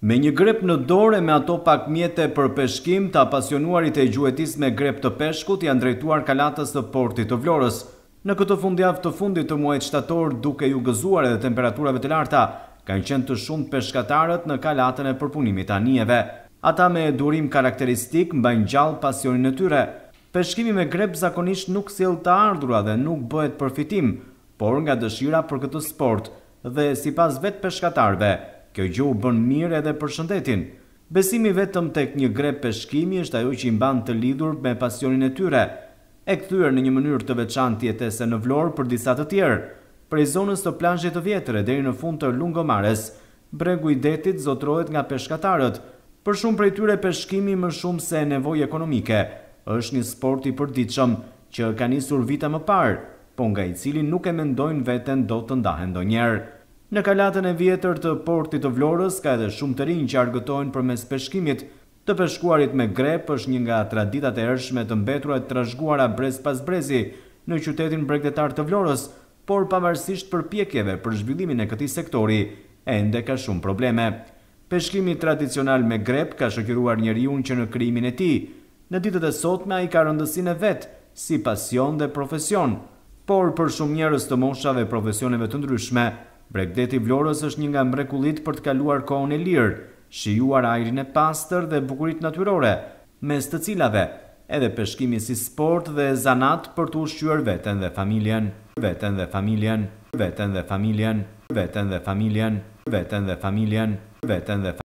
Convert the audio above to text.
Me një grep në dorë e me ato pak mjete për peshkim, të apasionuarit e gjuetis me grep të peshkut janë drejtuar kalatës të portit të Vlorës. Në këtë fundjavë të fundit të muajit shtator, duke ju gëzuar edhe temperaturave të larta, kanë qenë të shumt peshkatarët në kalatën e përpunimit të anijeve. Ata me durim karakteristik mbajnë gjallë pasionin e tyre. Peshkimi me grep zakonisht nuk sjell të ardhura dhe nuk bëhet përfitim, por nga dëshira për këtë sport dhe sipas vetë peshkatarëve, kjo gjë u bën mirë edhe për shëndetin. Besimi vetëm tek një grep peshkimi është ajo që i mban të lidhur me pasionin e tyre, e kthyer në një mënyrë të veçantë jetese në Vlorë për disa të tjerë. Prej zonës të plazhit të vjetër deri në fund të Lungomares, bregu i detit zotrohet nga peshkatarët. Për shumë prej tyre peshkimi më shumë se nevojë ekonomike është një sport i përditshëm që ka nisur vite më parë, po nga i cili nuk e mendojnë veten do të ndahen ndonjëherë. Në kalatën e vjetër të portit të Vlorës ka edhe shumë të rinj që argëtojnë përmes peshkimit. Të peshkuarit me grep është një nga traditat e hershme të mbetura të trashëguara brez pas brezi në qytetin bregdetar të Vlorës, por pavarësisht përpjekjeve për zhvillimin e këtij sektori, ende ka shumë probleme. Peshkimi tradicional me grep ka shoqëruar njeriu që në krijimin e tij. Në ditët e sotme ai ka rëndësinë e vet si pasion dhe profesion, por për shumë njerëz të moshave e profesioneve të ndryshme, Bregdeti i Vlorës është një nga mrekullitë për të kaluar kohën e lirë, shijuar ajrin e pastër dhe bukuritë natyrore, mes të cilave edhe peshkimi si sport dhe zanat për të ushqyer veten dhe familjen, veten dhe familjen, veten dhe familjen, veten dhe familjen, veten dhe familjen, veten dhe